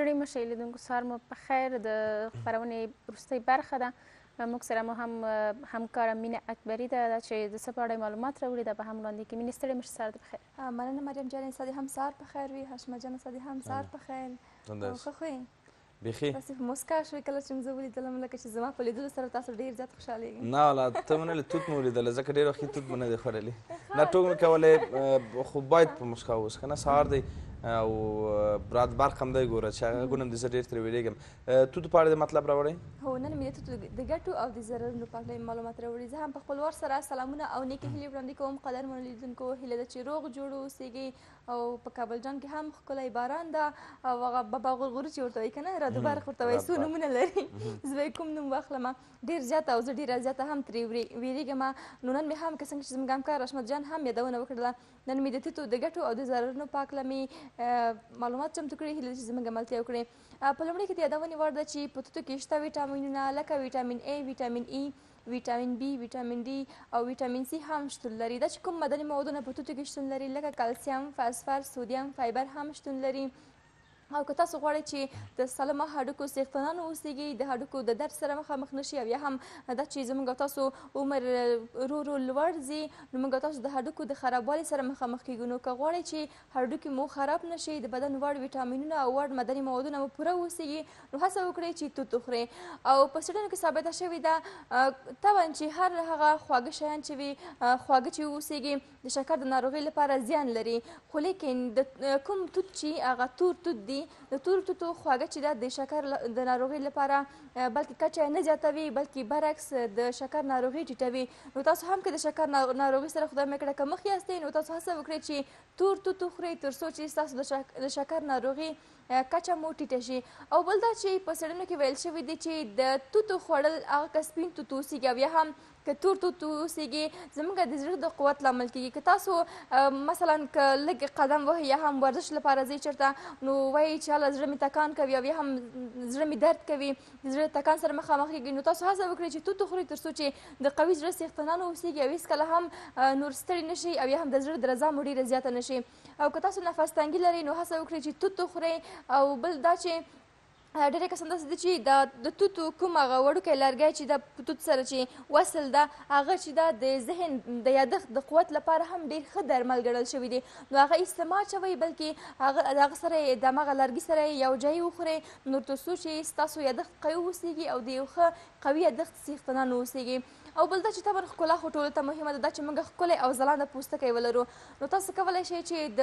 ستړي مه شئ لیدونکو، سهار مو په خیر. د خپرونې وروستۍ برخه ده. موږ سره مو هم همکاره مینه اکبري ده چې د څه په اړه معلومات راوړي ده به هم وړاندې کړي. مینې ستړې مه شئ، سهار دې په خیر. مننه مریم جانې، ستا دې هم سهار په خیر وي. هاشمه جانه ستا دې هم سهار په خیر. ښه خو یې؟ بیخي داسې په موسکا شوې کله چې مې زه ولیدلم لکه چې زما په لیدلو سره تاسو ډېر زیات خوشحالېږئ. نه والا ته مو نه لید، توت مو ولیدله، ځکه ډېر وخت توت مو نه دی خوړلی. نه ټوک مې کولی، خو باید په موسکا اوس که نه سهار دی او رات برق هم دی ګوره چې هغه ګونم د زه ډېر ترې ویرېږم. توتو په اړه دې مطلب راوړی؟ هو نن مې د توتو د ګټو او د ضررونو په اړه معلومات راوړي. زه هم په خپل وار سره سلامونه او نیکې هیلې وړاندې کوم. قدرمنو لیدونکو، هیله ده چې روغ جوړ اوسېږئ او په کابل جان کې هم ښکلی باران ده او هغه بابا غرغرو چې ورته وایي که نه، رادو برق ورته وایي، څو نومونه لري. زه به یې کوم نوم واخلم، ډېر زیاته او زه ډېره زیاته هم ترې ویرېږم. نو نن مې هم که څنګه چې زموږ همکار حشمت جان هم یادونه وکړله، نن مې د توتو د ګټو او د ضررونو په هکله مې معلومات چمتو کړي. هیله ده چې زموږ عملتیا وکړي. په لومړي کې د یادونې وړ ده چې په توتو کې شته ویټامینونه لکه ویټامین A، ویټامین E، ویټامین B، ویټامین D او ویټامین C هم شتون لري. دا چې کوم معدني موادونه په توتو کې شتون لري لکه کلسیم، فاسفر، سودیم، فایبر هم شتون لري. او که تاسو غواړئ چې د سالمه هډوکو څښتنان اوسېږئ، د هډوکو د درد سره مخامخ نه شئ او یا هم دا چې زموږ او تاسو عمر ورو ورو لوړ ځي، نو موږ او تاسو د هډوکو د خرابوالي سره مخامخ کیږو. نو که غواړئ چې هډوکي مو خراب نه شي، د بدن وړ ویټامینونه او وړ معدني موادونه مو پوره اوسېږي، نو هڅه وکړئ چې توت وخورئ. او په څېړنو کې ثابته شوې ده طبعا چې هر هغه خواږه شیان چې وي، خواږه چې اوسېږي د شکر د ناروغۍ لپاره زیان لري. خو لیکن د کوم توت چې هغه تور توت دی، د تورو توتو خواږه چې ده د شکر د ناروغۍ لپاره بلکې کچه نه زیاتوي بلکې برعکس د شکر ناروغي ټیټوي. نو تاسو هم که د شکر ناروغي سره خدای مې کړه که مخ یاستئ، نو تاسو هڅه وکړئ چې تور توت وخورئ تر څو چې ستاسو د شکر ناروغي کچه مو ټیټه شي. او بل دا چې په څېړنو کې ویل شوي دي چې د توتو خوړل هغه که سپین توت اوسېږي او یا هم که تور توت اوسېږي، زموږ د زړه د قوت لامل کېږي. که تاسو مثلا که لږ قدم وهئ یا هم ورزش لپاره ځئ چېرته، نو وایي چې هله زړه مې تکان کوي او یا هم زړه مې درد کوي، د زړه تکان سره مخامخ کېږي، نو تاسو هڅه وکړئ چې توت وخورئ تر څو چې د قوي زړه څښتنان اوسېږي او هېڅکله هم نور ستړي نه شئ او یا هم د زړه درزا مو ډېره زیاته نه شي. او که تاسو نفس تنګي لرئ، نو هڅه وکړئ چې توت وخورئ. او بل دا چې ډېری کسان داسې دي چې د توتو کوم هغه وړوکی لرګی چې دا په توت سره چې وصل ده، هغه چې دا د ذهن د یادښت د قوت لپاره هم ډېر ښه درمل ګڼل شوي دي. نو هغه استعمال شوی بلکې هغه سره یې د همغه لرګي سره یې یو ځای وخورئ، نو تر څو چې ستاسو یادښت قوي اوسېږي او د یو ښه قوي یادښت څښتنان اوسېږي. او بل دا چې طبعا ښکلا خو ټولو ته مهمه ده، دا چې موږ ښکلی او ځلانده پوستکی ولرو. نو تاسو کولی شئ چې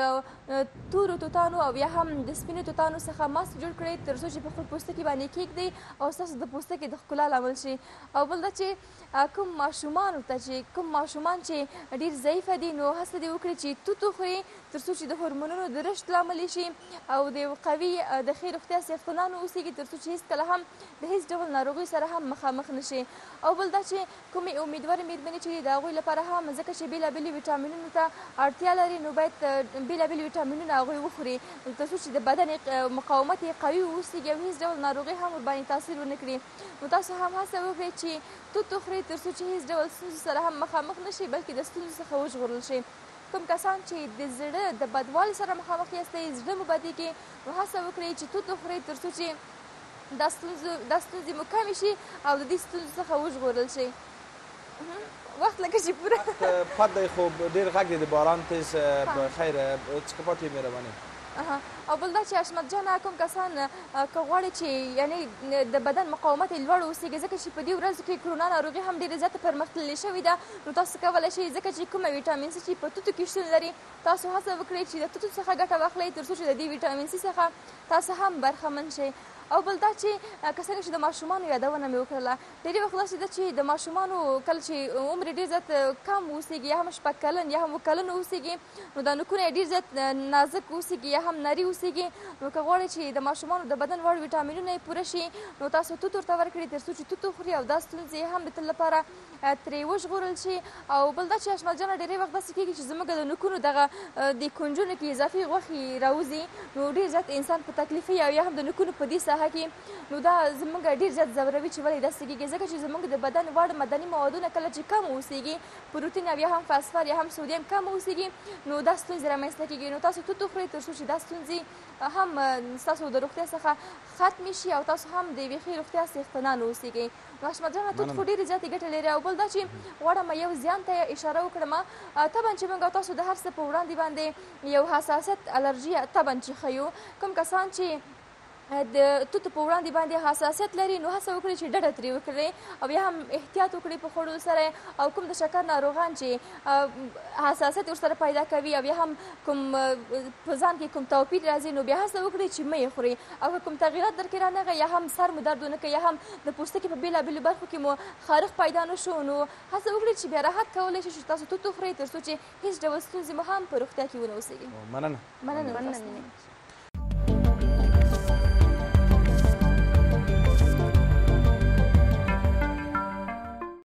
د تورو توتانو او یا هم د سپینو توتانو څخه ماسک جوړ کړئ تر څو چې په خپل پوستکي باندې کیږدئ او ستاسو د پوستکي د ښکلا لامل شي. او بل دا چې کوم ماشومانو ته چې کوم ماشومان چې ډېر ضعیفه دي، نو هڅه دې وکړي چې توت وخوري تر څو چې د هورمونونو د رشد لامل شي او د یو قوي د ښې روغتیا څښتنان اوسېږي تر څو چې هېڅکله هم د هېڅ ډول ناروغۍ سره هم مخامخ نه شي. او بل دا چې کومې امیدوارې مېرمنې چې د هغوی لپاره هم ځکه چې بېلابېلې ویټامینونو ته اړتیا لري، نو باید بېلابېلې ویټامینونه هغوی وخوري تر څو چې د بدن مقاومت یې قوي واوسېږي او هېڅ ډول ناروغي هم ورباندې تاثیر ونه کړي. نو تاسو هم هڅه وکړئ چې توت وخورئ تر څو چې هېڅ ډول ستونزو سره هم مخامخ نه شئ بلکې د ستونزو څخه وژغورل شئ. کوم کسان چې د زړه د بدوالي سره مخامخ یاستئ، زړه مو بدېږي، نو هڅه وکړئ چې توت وخورئ تر څو چې دا ستونزې مو کمې شي او د دې ستونزو څخه وژغورل شئ. وخت لکه چې پوره پات دی خو ډېر غږ دی د باران تیز. خیر څه پاتې مهرباني. او بل دا چې حشمت جانه کوم کسان که غواړي چې یعنې د بدن مقاومت یې لوړ اوسېږي، ځکه چې په دې ورځو کې کرونا ناروغي هم ډېره زیاته پرمختللې شوې ده، نو تاسو کولی شئ ځکه چې کومه ویټامین سي چې په توتو کې شتون لري، تاسو هڅه وکړئ چې د توتو څخه ګټه واخلئ تر څو چې د دې ویټامین سي څخه تاسو هم برخمن شئ. او بل دا چې که څنګه چې د ماشومانو یادونه مې وکړله، ډېرې وخت داسې ده چې د ماشومانو کله چې عمر یې ډېر زیات کم اوسېږي یا هم 6 کلن یا هم 7 کلن اوسېږي، نو دا نوکونه یې ډېر زیات نازک اوسېږي یا هم نري اوسېږي. نو که غواړئ چې د ماشومانو د بدن وړ ویټامینونه یې پوره شي، نو تاسو توت ورته ورکړئ تر څو چې توت وخوري او دا ستونزې هم د تل لپاره ترې وژغورل شي. او بل دا چې حشمت جانه ډېری وخت داسې کېږي چې زموږ د نوکونو دغه د کنجونو کې اضافي غوښې راوځي، نو ډېر زیات انسان په تکلیف وي او یا هم د نوکونو په دې ساحه ساحه کې، نو دا زموږ ډېر زیات ځوروي چې ولې داسې کېږي، ځکه چې زموږ د بدن واړه معدني موادونه کله چې کم اوسېږي، پروټین او یا هم فاسفر یا هم سودیم کم اوسېږي، نو دا ستونزې رامنځته کېږي. نو تاسو توت وخورئ تر څو چې دا ستونزې هم ستاسو د روغتیا څخه ختمې شي او تاسو هم د یوې ښې روغتیا څښتنان اوسېږئ. نو حشمت جانه توت خو ډېرې زیاتې ګټې لري. او بل دا چې غواړم یو زیان ته اشاره وکړم، طبعا چې موږ تاسو د هر څه په وړاندې باندې یو حساسیت الرژي طبعا چې ښیو، کوم کسان چې د توتو په وړاندې باندې حساسیت لري نو هڅه وکړي چې ډډه ترې وکړي او یا هم احتیاط وکړي په خوړو سره. او کوم د شکر ناروغان چې حساسیت ورسره پیدا کوي او یا هم کوم په ځان کې کوم توپیر راځي نو بیا هڅه وکړي چې مه یې خوري. او که کوم تغییرات در کې رانغی یا هم سر مو درد ونه کوي یا هم د پوستکي په بېلابېلو برخو کې مو خارښ پیدا نه شو نو هڅه وکړئ چې بیا راحت کولی شي چې تاسو توت وخورئ تر څو چې هېڅ ډول ستونزې مو هم په روغتیا کې ونه اوسېږي. مننه. مننه.